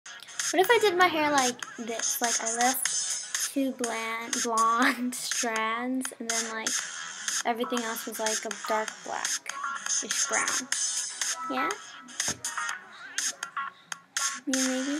What if I did my hair like this? Like I left two blonde strands, and then like everything else was like a dark blackish brown. Yeah? Maybe?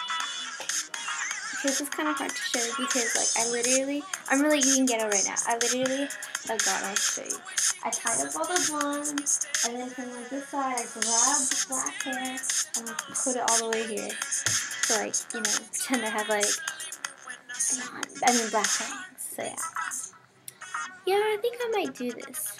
This is kind of hard to show because like I'm really eating ghetto right now. Oh god, I'll show you. I tied up all the blondes, and then from like this side, I grabbed the black hair and like put it all the way here. So like, you know, pretend I have like black bangs. So yeah. Yeah, I think I might do this.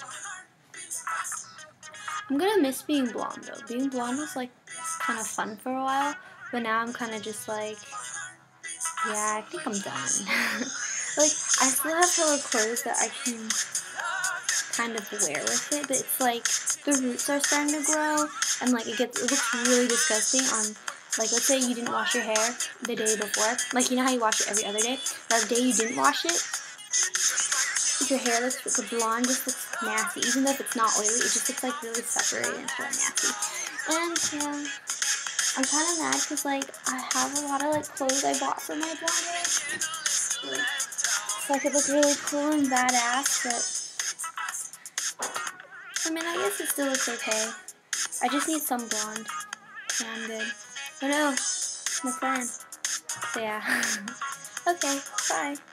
I'm gonna miss being blonde though. Being blonde was like kind of fun for a while, but now I'm kind of just like, yeah, I think I'm done. Like, I still have hella clothes that I can kind of wear with it, but it's like the roots are starting to grow, and like it looks really disgusting on, like, let's say you didn't wash your hair the day before, like, you know how you wash it every other day? That day you didn't wash it, your hair looks, the blonde just looks nasty, even though if it's not oily, it just looks like really separated and it's really nasty. And yeah, I'm kind of mad because like I have a lot of like clothes I bought for my blonde hair. So I could look really cool and badass, but I mean, I guess it still looks okay. I just need some blonde. Yeah, I'm good. Oh no, my plan. So yeah. Okay, bye.